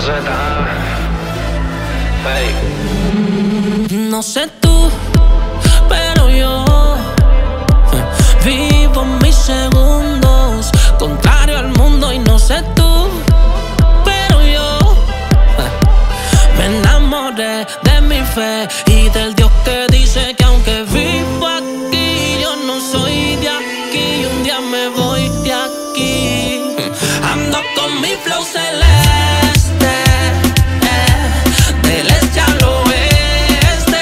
Hey. No sé tú, pero yo vivo mis segundos contrario al mundo. Y no sé tú, pero yo me enamoré de mi fe y del Dios que dice que aunque vivo aquí, yo no soy de aquí y un día me voy de aquí. Ando con mi flow celeste, del este al oeste,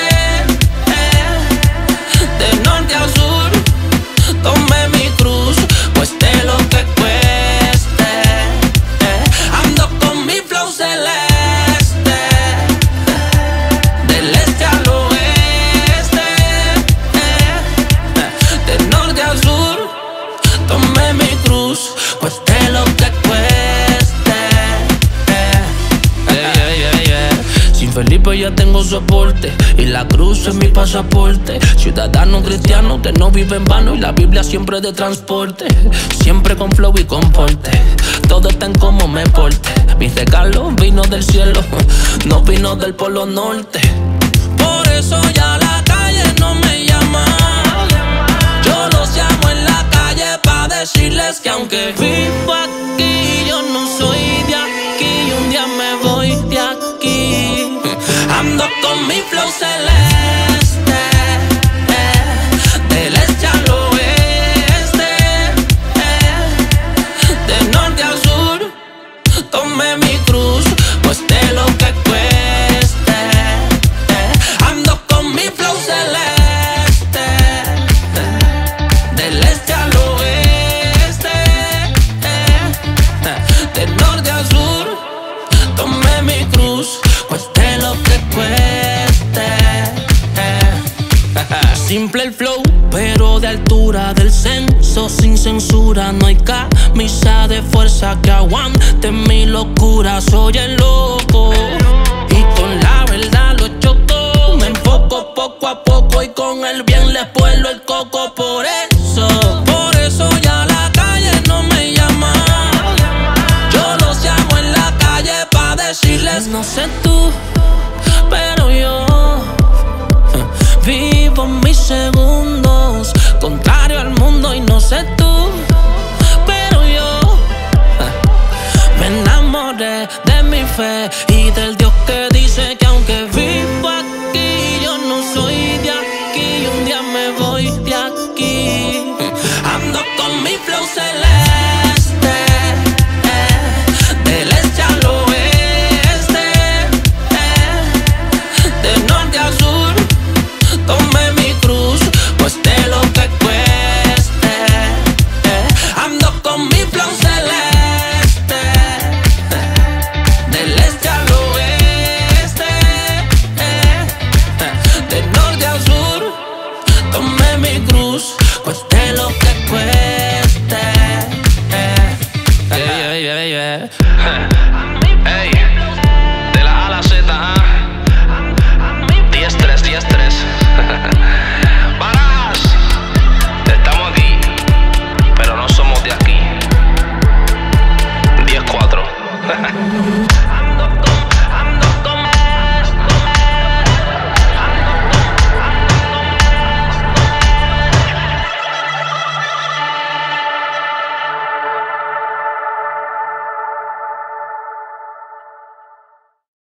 de norte a sur. Tomé mi cruz, cueste lo que cueste. Ando con mi flow celeste, del este al oeste, de norte a sur. Tomé mi cruz, cueste lo que cueste. Sin Felipe ya tengo soporte y la cruz es mi pasaporte. Ciudadano cristiano que no vive en vano y la Biblia siempre de transporte. Siempre con flow y con porte, todo está en cómo me porte. Mi regalo vino del cielo, no vino del polo norte. Por eso ya la calle no me llama. Yo los llamo en la calle pa' decirles que aunque vivo aquí, yo no soy de aquí y un día me voy de aquí. Ando con mi flow celeste, del este al oeste, de norte a sur. Tomé mi cruz, cueste lo que cueste. Ando con mi flow celeste, del este al oeste, de norte a sur. Tomé mi cruz, cueste lo que cueste. Simple el flow, pero de altura del censo, sin censura. No hay camisa de fuerza que aguante mi locura. Soy el loco y con la verdad lo choco. Me enfoco poco a poco y con el bien les puelo el coco. Por eso ya la calle no me llama. Yo los llamo en la calle pa' decirles: no sé tú, pero yo vivo mis segundos contrario al mundo. Y no sé tú, pero yo me enamoré de mi fe y del Dios que